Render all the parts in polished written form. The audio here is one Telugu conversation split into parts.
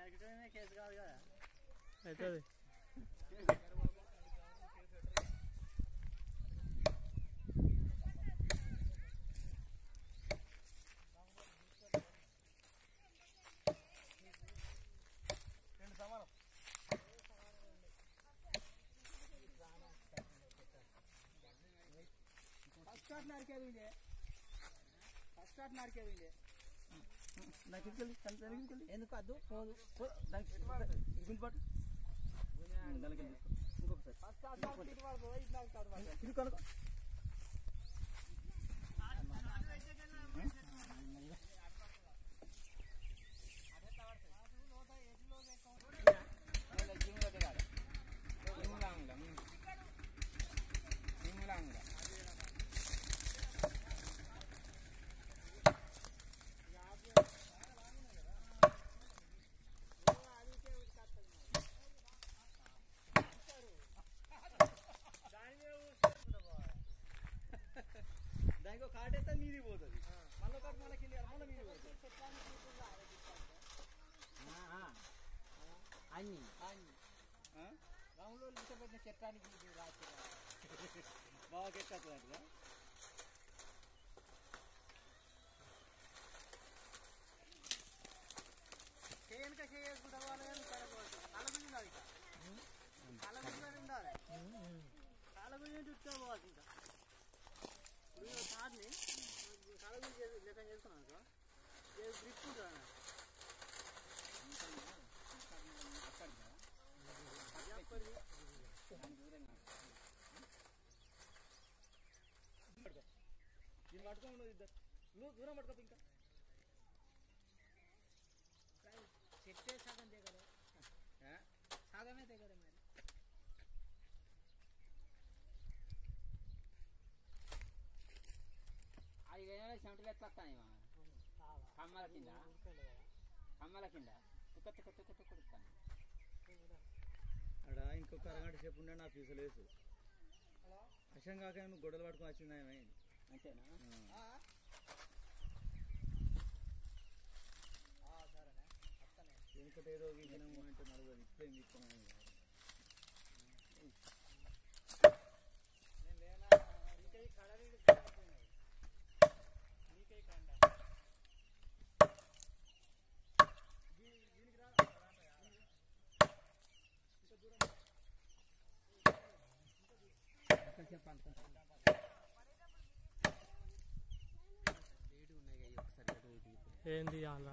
అవుతుంది ఎందుకు అద్దు పోదు గుంజుపాటు ఇంకొకసారి దానికి కాటైతే నీది పోతుంది మళ్ళీ ఒకటి మనకి మళ్ళీ నీది పోతుంది అన్ని రాములు పెట్టిన చట్టానికి బాగా ఎక్కట్లా చేయనుక చేసుకుంటా వాళ్ళని పడకూడదు కాలగుంజి కాలగుంజి ఉండాలి కాలగుంజి చుట్టూ పోవాలి ఇంకా ఇప్పుడు తాడిని కాలగుంజి లెక్క చేసుకున్నాను అనుకో గ్రిప్ ఉంటుంది దీన్ని పట్టుకోండి ఇద్దరు నువ్వు దూరం పట్టుకో ఇంకా చెట్టే సగం దిగలే సగమే దిగలే మరి అది చెమటలు ఎత్తాయి కమ్మల కింద కొడుతాను అక్కడ ఇంకొక అరగంట సేపు ఉండే నా పీసులు వేసు అశం కాక నువ్వు గొడవలు పట్టుకొని వచ్చిందా ఏమైంది అంతేనా ఎందుకంటే ఏదో విజయనము అంటే నలుగురు ఇప్పుడే తీసుకున్నాను ఏంది అలా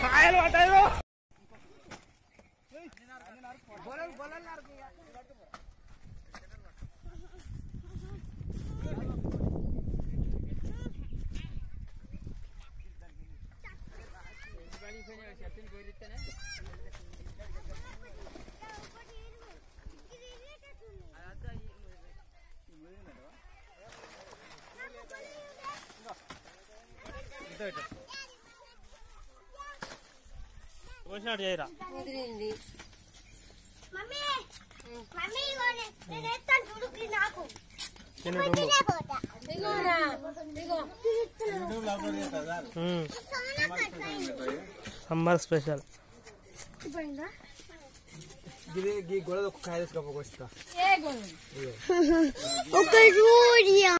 వచ్చినట్టు చేయరా కుదిరింది మమ్మీ మమ్మీ నేను ఎత్తాను చూడుకి నాకు సమ్మర్ స్పెషల్ గొడవ ఒక కాయ తీసుకపోకొస్తా ఒక